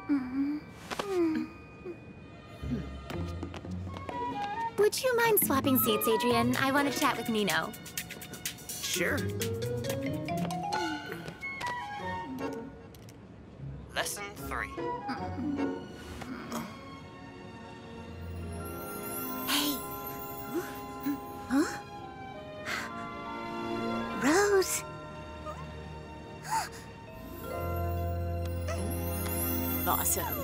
Would you mind swapping seats, Adrian? I want to chat with Nino. Sure. Lesson 3. Hey. Huh? Rose. Awesome.